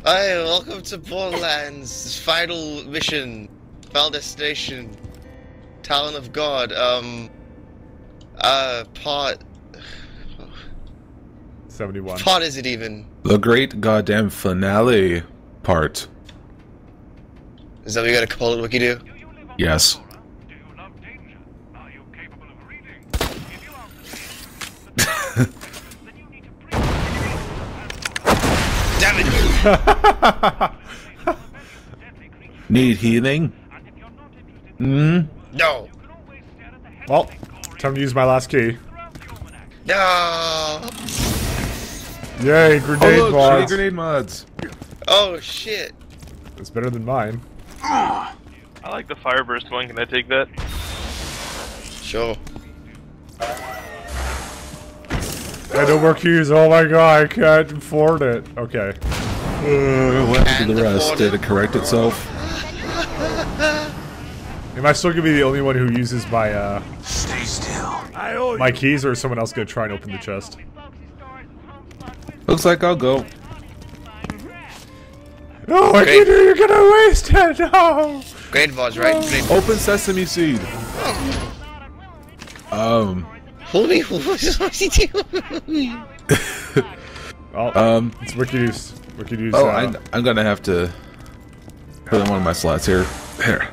Hi, welcome to Borderlands. Final mission. Final destination. Talon of God. Part... 71. Part is it even? The great goddamn finale part. Is that what you gotta call it, Wiki-Do? Yes. Damn it! Need healing? Mm? No! Well, time to use my last key. No! Yay, grenade Oh look, mods. shitty grenade mods. Oh shit! It's better than mine. I like the Fireburst one, can I take that? Sure. I no more keys. Oh my god, I can't afford it. Okay. What happened to the And rest? the Did it correct itself? Am I still gonna be the only one who uses my Stay still. my keys, or is someone else gonna try and open the chest? Looks like I'll go. No, I Great. can't do. You're gonna waste it. No. Great VODs, right? Great. Open sesame seed. Holy, what's he doing? Well, it's Wikidu's. Wikidu's. Oh, I'm gonna have to put in one of my slots here. Here.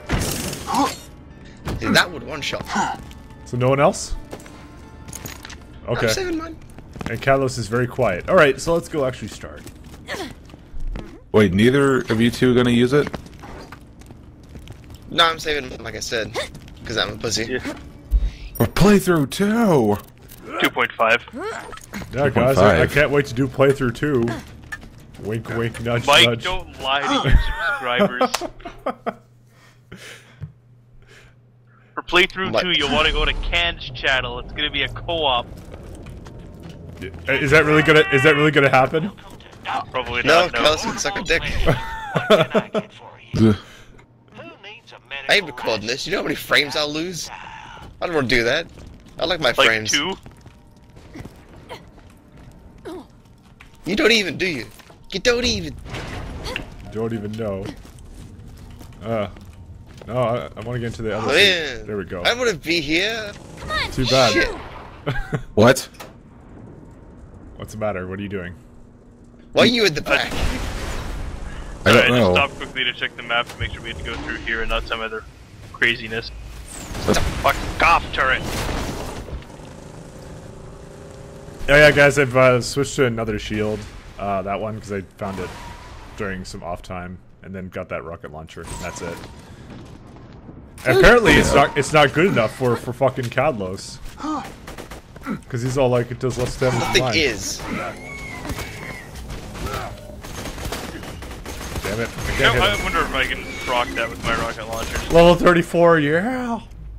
That would one shot. So no one else? Okay. I'm saving mine. And Kalos is very quiet. All right, so let's go actually start. Wait, neither of you two are gonna use it? No, I'm saving mine, like I said. Because I'm a pussy. Yeah. Or playthrough 2! 2.5. Yeah, guys, 2.5. I can't wait to do playthrough 2. Wink, wink, nudge, Mike, nudge. don't lie to your subscribers. For playthrough Mike. 2, you'll want to go to Can's channel. It's gonna be a co-op. Is that really gonna happen? Probably No, not. Kelsey can suck a dick. Ugh. I ain't recording this. You know how many frames I'll lose? I don't want to do that. I like my Like frames. 2? You don't even, do you? You don't even. Don't even know. No, I want to get into the other. Oh, yeah. There we go. I wouldn't be here. Too bad. Shit. What? What's the matter? What are you doing? Why are you in the back? I Sorry, don't I just know. stopped quickly to check the map to make sure we had to go through here and not some other craziness. Let's- Fuck off, turret! Oh yeah, guys, I've switched to another shield. That one because I found it during some off time, and then got that rocket launcher. And that's it. Apparently, it's not good enough for fucking Cadlos. Because he's all like, it does less damage than Nothing mine. is. Damn it! I You can't know, hit him. I wonder if I can proc that with my rocket launcher. Level 34, yeah.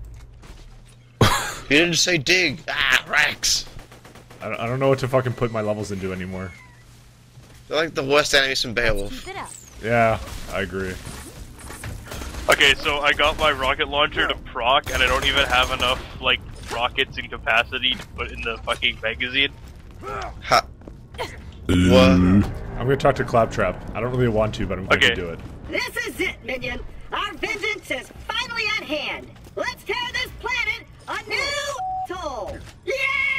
You didn't say dig. Ah, Rex. I don't know what to fucking put my levels into anymore. They're like the worst enemies from Beowulf. Yeah, I agree. Okay, so I got my rocket launcher to proc, and I don't even have enough, like, rockets in capacity to put in the fucking magazine. Ha. What? I'm gonna talk to Claptrap. I don't really want to, but I'm going Okay. to do it. This is it, Minion! Our vengeance is finally at hand! Let's tear this planet a new toll! Yeah!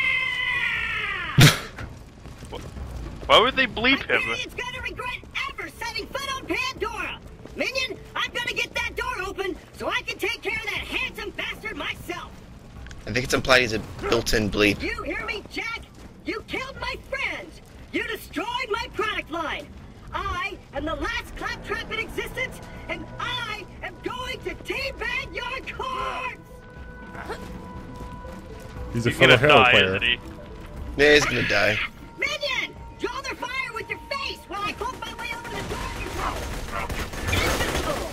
Why would they bleep him? Minion's gonna regret ever setting foot on Pandora! Minion, I'm gonna get that door open so I can take care of that handsome bastard myself! I think it's implied he's a built-in bleep. You hear me, Jack? You killed my friends! You destroyed my product line! I am the last Claptrap in existence, and I am going to teabag your corpse! He's a He's fellow gonna Halo die, player. isn't he? Yeah, he's gonna die. Minion! Draw their fire with your face while I poke my way over to the door control! Invisible!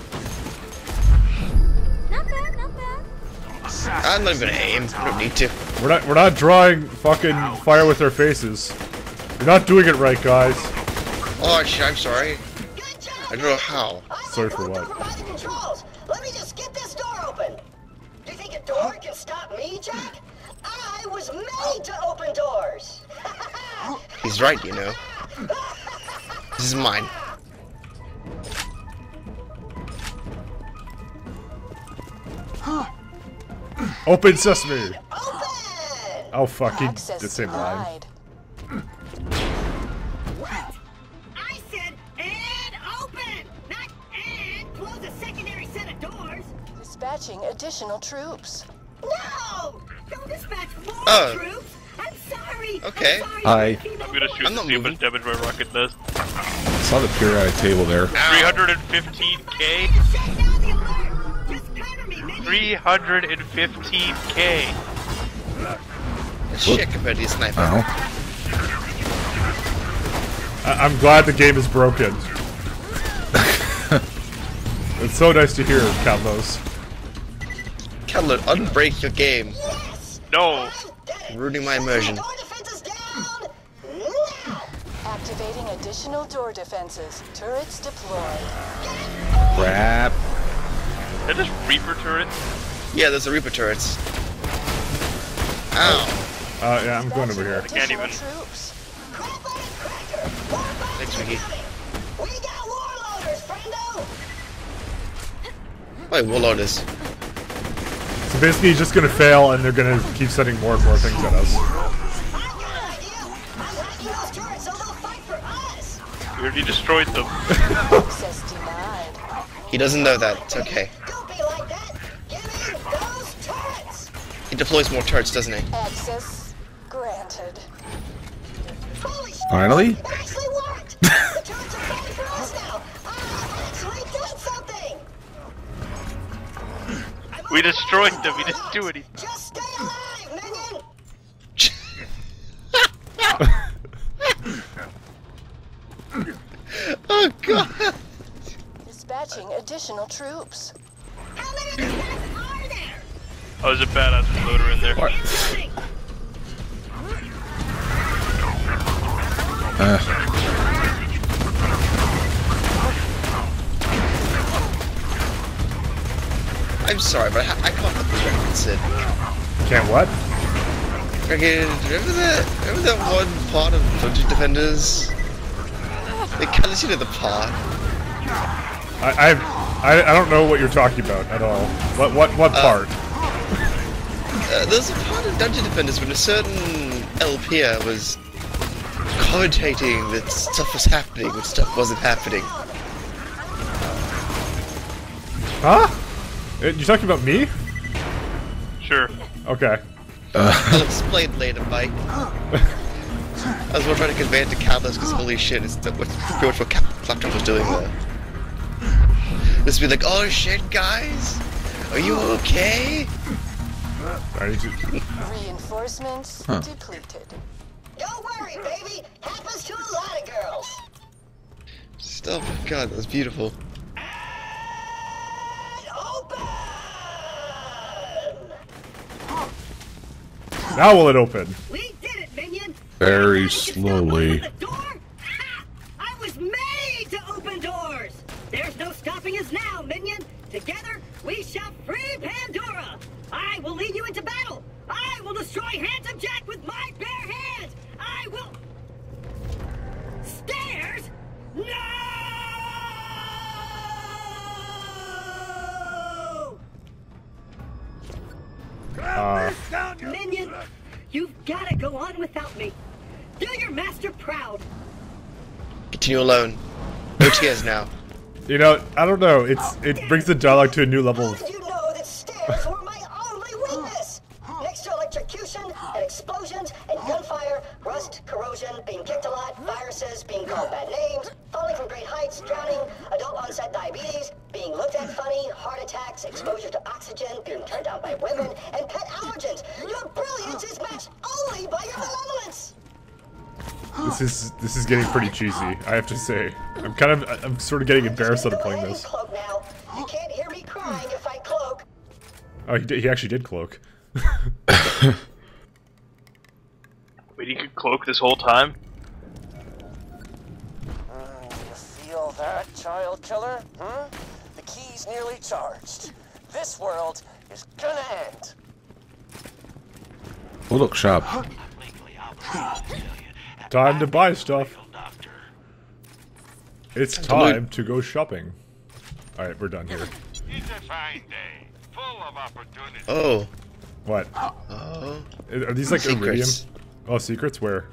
Not bad, not bad. I'm not even gonna aim. I don't need to. We're not drawing fucking fire with our faces. You're not doing it right, guys. Oh shit, I'm sorry. Good job! I don't know how. Sorry for what? Over by the controls. Let me just get this door open. Do you think a door can stop me, Jack? I was made to open doors. He's right, you know. This is mine. Open sesame! Open! Oh fuck, he Access the same line. denied. What? I said and open, not and close a secondary set of doors. Dispatching additional troops. No! Don't dispatch more Oh. troops. I'm sorry. Okay. I'm sorry. Hi. I'm gonna shoot I'm to not see how moving. much damage my rocket does. Saw the periodic table there. 315k. Shut down the alert. Just cover me, Minnie. 315k. Shit compared to your sniper. Ow. I'm glad the game is broken. It's so nice to hear, Carlos. Cutler, unbreak your game. No. Ruining my immersion. Door defenses down. Now. Activating additional door defenses. Turrets deployed. Crap. Is that just Reaper turrets? Yeah, there's the Reaper turrets. Ow. Yeah, I'm going over here. can't even- Troops. Crap-loaded cracker. Warbombers Thanks, Vicky. incoming. We got warloaders, friendo. Wait, warlorders. So basically, he's just gonna fail, and they're gonna keep sending more and more things at us. I've got an idea. I'm hacking those turrets so they'll fight for us. We already destroyed them. Access denied. He doesn't know that. It's okay. Don't be like that. Give me those turrets. He deploys more turrets, doesn't he? Access granted. Holy shit. Finally? It actually worked. The turrets are fighting for us now. I've actually done something. We destroyed them. We didn't do anything. Just stay alive, minion. Oh god. Dispatching additional troops. How many of these guys are there? Oh, there's a badass loader in there. Incoming. I'm sorry, but I can't put this reference in. Can't what? Okay, remember that one part of Dungeon Defenders? They kind of see the part. I don't know what you're talking about at all. What part? There's a part of Dungeon Defenders when a certain LPer was commentating that stuff was happening when stuff wasn't happening. Huh? You talking about me? Sure. Okay. I'll explain later, Mike. I was more trying to convey it to Catalyst because holy shit, it's pretty much what Claptrap was doing there. Just be like, oh shit, guys, are you okay? I need to. Reinforcements depleted. Don't worry, baby. Happens to a lot of girls. Oh my god, that was beautiful. And open. Now will it open? We did it, minion. Very You can stop slowly. opening the door? Ha! I was made to open doors. There's no stopping us now, minion. Together, we shall free Pandora. I will lead you into battle. I will destroy Handsome Jack with my bare hands. I will. Stairs? No! Minion, you've got to go on without me. Do your master proud. Continue alone. No tears now. You know, I don't know. It brings the dialogue to a new level. How did you know that stairs were my only weakness? Next to electrocution and explosions and gunfire, rust, corrosion, being kicked a lot, viruses, being called bad names, falling from great heights, drowning, adult onset diabetes, being looked at funny, heart attacks, exposure to oxygen, being turned down by women, and pet allergens. Your brilliance is matched only by your malevolence. This is getting pretty cheesy, I have to say. I'm sort of getting embarrassed out of playing this. Cloak now. You can't hear me crying if I cloak. Oh, he actually did cloak. Wait, you could cloak this whole time? You feel that, child killer? Hmm? The key's nearly charged. This world is gonna end. Oh, look, shop. Time to buy stuff. It's time to go shopping. Alright, we're done here. It's a fine day, full of opportunity. Oh, What? Oh. Are these like Secrets. iridium? Oh, secrets? Where?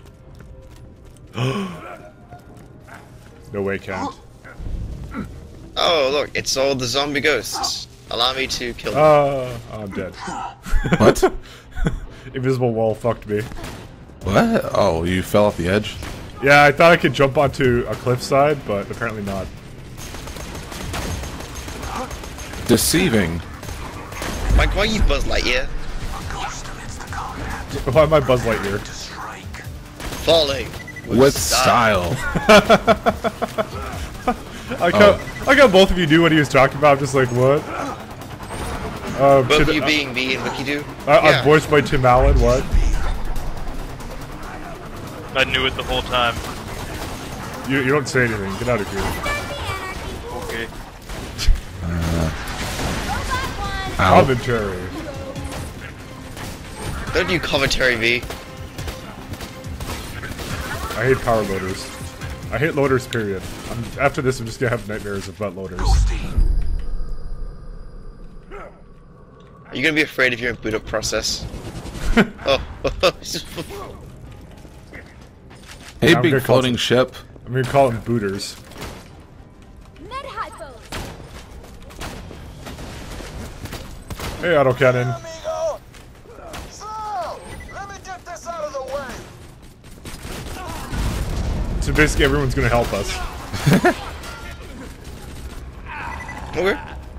No way, Count. Oh, look, it's all the zombie ghosts. Allow me to kill them. Oh, I'm dead. What? Invisible wall fucked me. What? Oh, you fell off the edge? Yeah, I thought I could jump onto a cliffside, but apparently not. Deceiving. Mike, why are you Buzz Lightyear? Why am I Buzz Lightyear? Falling. With style. I got both of you knew what he was talking about. I'm just like, what? Both of you being me and Wiki do? I'm voiced by Tim Allen. What? I knew it the whole time. You don't say anything. Get out of here. Okay. Ow. Commentary. Don't do commentary, V. I hate power loaders. I hate loaders, period. After this, I'm just gonna have nightmares about loaders. Are you gonna be afraid of your boot up process? Oh. Hey, I'm big gonna call floating ship. I'm gonna call them booters. Med hypo. Hey, autocannon. Amigo! Slow! Let me get this out of the way! So basically, everyone's gonna help us. Okay.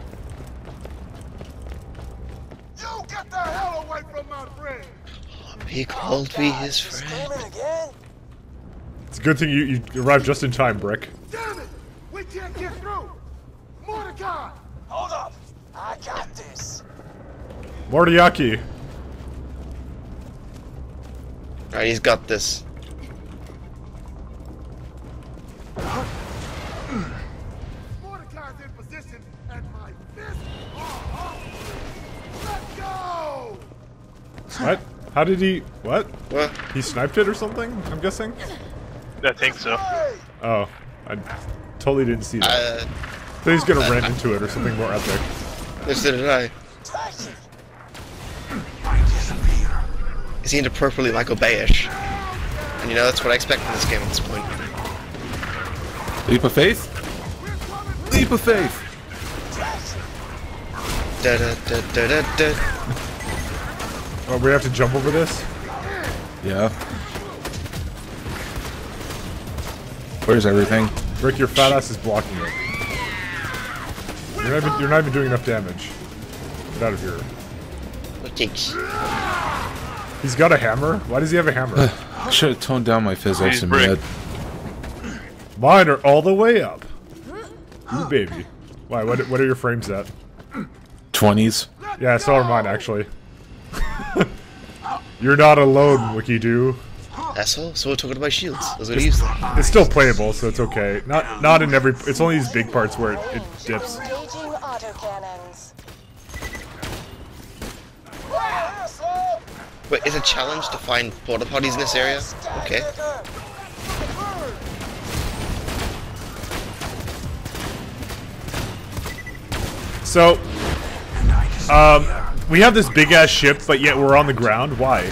You get the hell away from my friend! He called me his friend. Screaming again? It's a good thing you arrived just in time, Brick. Damn it! We can't get through! Mordecai! Hold up! I got this! Mordiaki. Alright, he's got this. Mordecai's in position and my fists are off! Let go! What? How did he? What? What? He sniped it or something? I'm guessing. I think so. Hey! Oh, I totally didn't see that. I thought he's gonna run into it or something more epic. So did I. Taxi! He seemed appropriately Michael Bayish. And you know, that's what I expect from this game at this point. Leap of faith? Leap of faith! Da da da da da da. Oh, we have to jump over this? Yeah. Where's everything? Rick, your fat ass is blocking it. You're not even doing enough damage. Get out of here. Thanks. He's got a hammer? Why does he have a hammer? I should have toned down my physics He's in brick. bed. Mine are all the way up. Ooh, baby. Why, what are your frames at? 20s. Yeah, so are mine, actually. You're not alone, Wiki-Doo. Asshole, so we're talking about shields. That's what I use them. It's still playable, so it's okay. Not in every... It's only these big parts where it dips. Engaging autocannons. Wait, is it a challenge to find porta potties in this area? Okay. So, we have this big-ass ship, but yet we're on the ground. Why?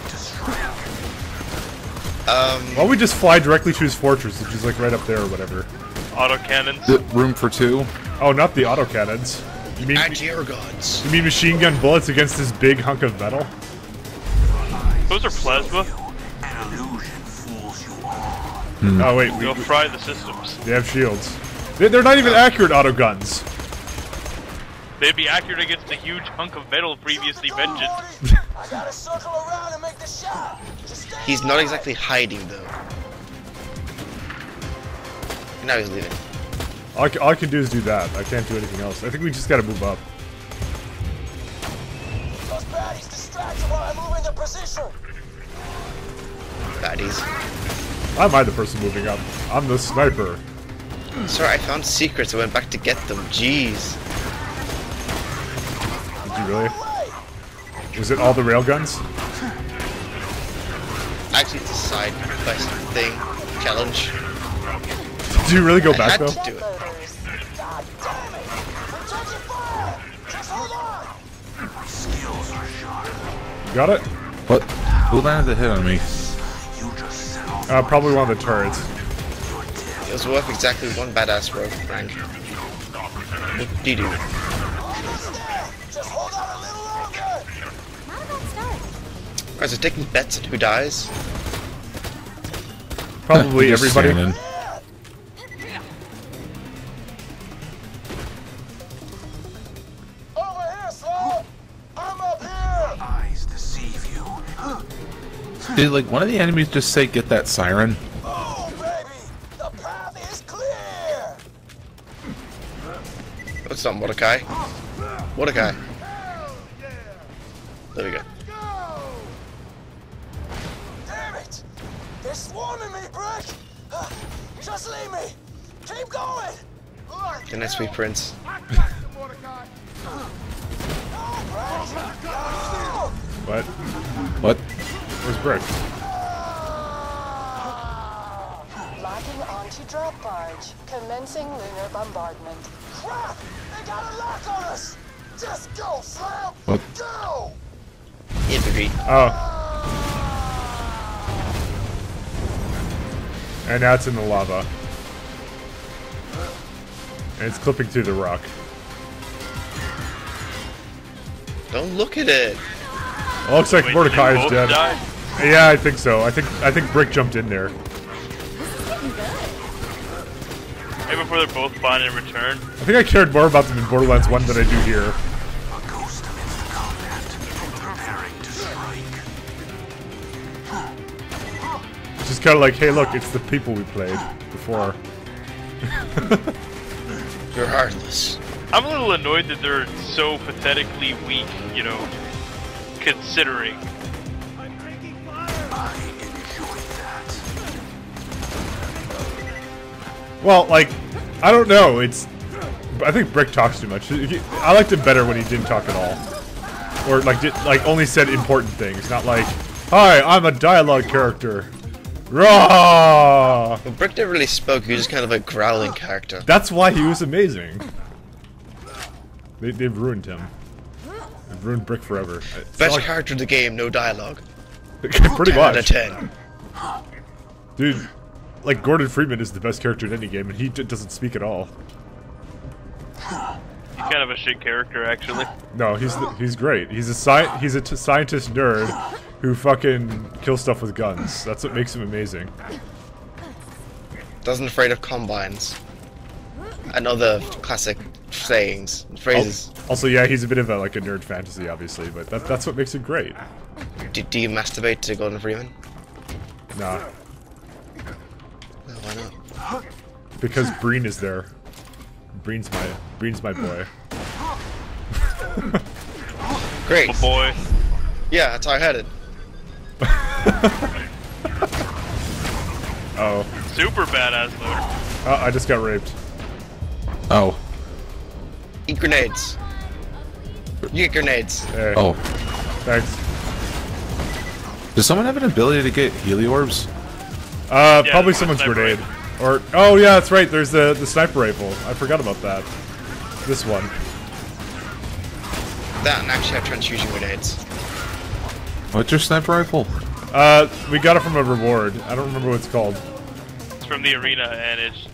Why don't we just fly directly to his fortress, which is like right up there or whatever? Autocannons. Room for two. Oh, not the autocannons. You mean Anti-air-gods. you mean machine gun bullets against this big hunk of metal? Those are plasma. Oh wait, They'll fry the systems. they have shields. They're not even accurate auto guns. They'd be accurate against a huge hunk of metal previously mentioned. I gotta circle around and make the shot. Just stay He's not exactly hiding, though. Now he's leaving. All I can do is do that. I can't do anything else. I think we just gotta move up. those baddies distracted while I move into position. Baddies. Why am I the person moving up? I'm the sniper. Sorry, I found secrets. I went back to get them. Jeez. Did you really? Was it all the railguns? Actually, it's a side quest thing. Challenge. Did you really go I back had though? to do it. Loaders. God damn it! We're taking fire! Just hold on! Skills are sharp. Got it? What? Who landed the hit on me? Probably one of the turrets. It was worth exactly one badass rogue rank. What did you do? Just hold on a little longer. Not a bad start. Guys, are taking bets on who dies? Probably Just everybody. standing. Over here, Slow. I'm up here. Eyes deceive you. Did like one of the enemies just say get that siren? Oh, baby, the path is clear. What's up, Mordecai? Mordecai. There we go. Damn it! They're swarming me, Brick. Just leave me. Keep going. Good night, sweet prince. What? What? Where's Brick? Locking onto drop barge. Commencing lunar bombardment. Crap! They got a lock on us. Just go, Slam. What? Go. Infantry. Oh. And now it's in the lava. And it's clipping through the rock. Don't look at it. It looks like Wait, Mordecai did is both dead. die? Yeah, I think so. I think Brick jumped in there. Maybe before they're both fine in return. I think I cared more about them in Borderlands 1 than I do here. It's just kind of like, hey, look, it's the people we played before. You're heartless. I'm a little annoyed that they're so pathetically weak, you know, considering. Well, like, I don't know. I think Brick talks too much. I liked him better when he didn't talk at all, or like only said important things, not like, "Hi, I'm a dialogue character." Raw. Well, Brick never really spoke, he was just kind of a growling character. That's why he was amazing. They've ruined him. They've ruined Brick forever. It's Best not like- character in the game, no dialogue. pretty 10 out of much, 10. dude. Like Gordon Freeman is the best character in any game, and he doesn't speak at all. He's kind of a shit character, actually. No, he's great. He's a scientist nerd who fucking kills stuff with guns. That's what makes him amazing. Doesn't afraid of combines. And other classic sayings, phrases. Also, yeah, he's a bit of a nerd fantasy, obviously, but that's what makes it great. Do you masturbate to Gordon Freeman? Nah, No, why not? because Breen is there. Breen's my boy. Great. Oh boy. Yeah, that's how I had it. Oh, Super badass loader. I just got raped. Oh. Eat grenades. You get grenades. Hey, Oh. thanks. Does someone have an ability to get Heliorbs? Probably the someone's sniper grenade. Or oh yeah, that's right. There's the sniper rifle. I forgot about that. This one. That and actually have transfusion grenades. What's your sniper rifle? We got it from a reward. I don't remember what it's called. It's from the arena, and it's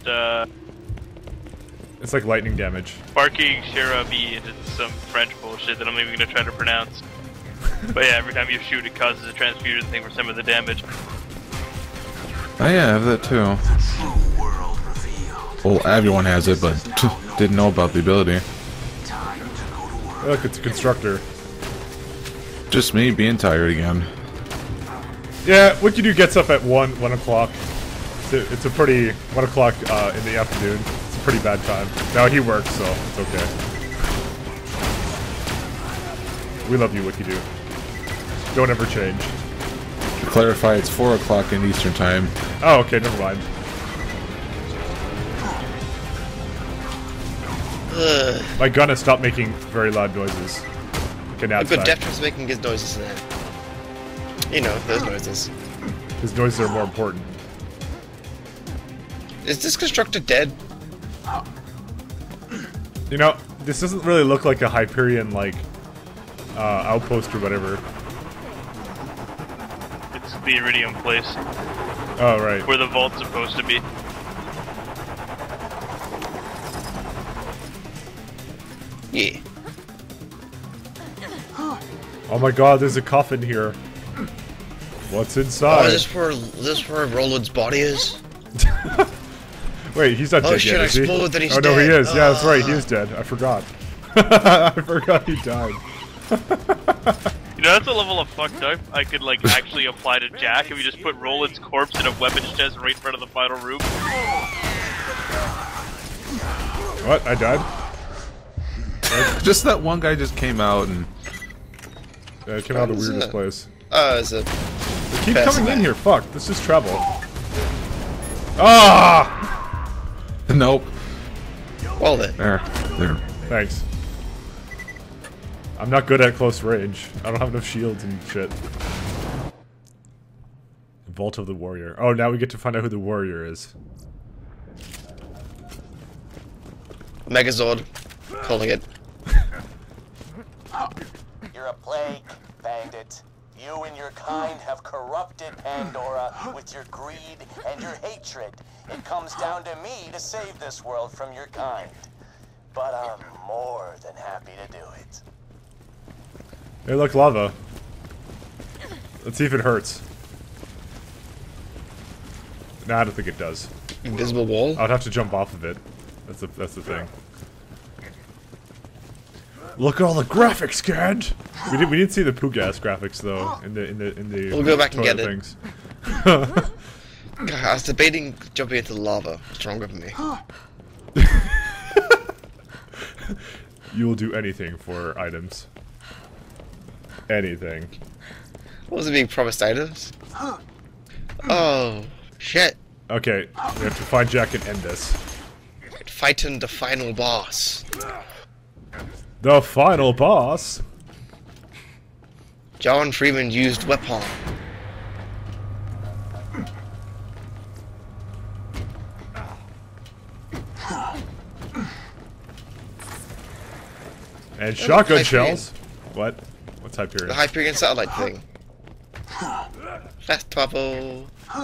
It's like lightning damage. Barking Sherabi into some French bullshit that I'm not even gonna try to pronounce. But yeah, every time you shoot, it causes a transfusion thing for some of the damage. Oh yeah, I have that too. Well, everyone has it, but didn't know about the ability. Look, it's a constructor. Just me being tired again. Yeah, Wikidu gets up at 1 o'clock. It's a pretty 1 o'clock in the afternoon. It's a pretty bad time. Now he works, so it's okay. We love you, Wikidu. Don't ever change. To clarify, it's 4 o'clock in Eastern Time. Oh, okay, never mind. My gun has stopped making very loud noises. Okay, now A it's good back. death trap's making his noises now. You know, those noises. His noises are more important. Is this constructor dead? You know, this doesn't really look like a Hyperion, outpost or whatever. the Iridium place, Oh, right. where the vault's supposed to be. Yeah. Oh my god, there's a coffin here. What's Oh, inside? is this where Roland's body is? Wait, he's not Oh, dead shit, yet, I is he? exploded that he's Oh no, he dead. is. Yeah, that's right, he is dead. I forgot. I forgot he died. You know, that's a level of fucked up I could, like, actually apply to Jack if you just put Roland's corpse in a weapons chest right in front of the final room. What? I died? Just that one guy just came out and Yeah, it came out of the What is weirdest it? place. It's a... Keep Fast coming in man. here, fuck. This is trouble. Ah! nope. Well then. There. Thanks. I'm not good at close range. I don't have enough shields and shit. Vault of the Warrior. Oh, now we get to find out who the warrior is. Megazord. Calling it. You're a plague, bandit. You and your kind have corrupted Pandora with your greed and your hatred. It comes down to me to save this world from your kind. But I'm more than happy to do it. Hey, look, lava. Let's see if it hurts. Nah, I don't think it does. Invisible wall. I'd have to jump off of it. That's the thing. Look at all the graphics, Kent. We didn't see the Pugas graphics though in the. We'll go back and toilet get it. things. God, I was debating jumping into the lava. What's wrong with me? You will do anything for items. Anything. What was it being promised items? Oh, shit. Okay, we have to find Jack and end this. Fighting the final boss. The final boss. John Freeman used weapon. And shotgun Hyperion. shells. What? What's Hyperion? The Hyperion satellite thing. Fast travel.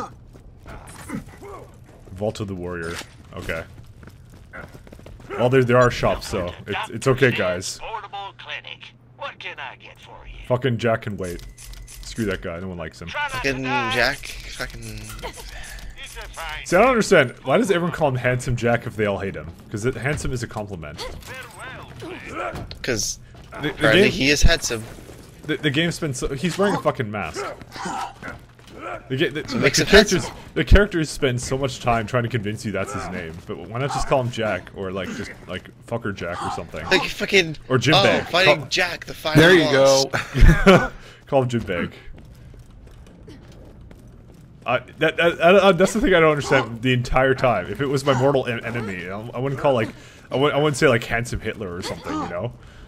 Vault of the Warrior. Okay. Well, there are shops, so it's okay, guys. Portable clinic. What can I get for you? Fucking Jack can wait. Screw that guy. No one likes him. Fucking Jack. Fucking. See, I don't understand. Why does everyone call him Handsome Jack if they all hate him? Because handsome is a compliment. Because The apparently game, he is handsome. the game spends. He's wearing a fucking mask. makes it handsome. The characters spend so much time trying to convince you that's his name, but why not just call him Jack or like just like Fucker Jack or something? Like fucking. Or Jim Bag. Fighting Call- Jack, the final There you boss. go. Call him Jim Bag. That's the thing I don't understand the entire time. If it was my mortal enemy, I wouldn't call like I wouldn't say like Handsome Hitler or something, you know?